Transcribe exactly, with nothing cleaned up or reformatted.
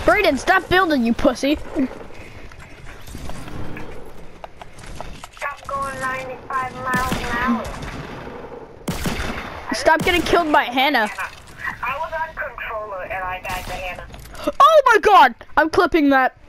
Brayden, stop building, you pussy. Stop going ninety-five miles an hour. Stop getting killed by Hannah. I was on controller and I died to Hannah. Oh my god! I'm clipping that.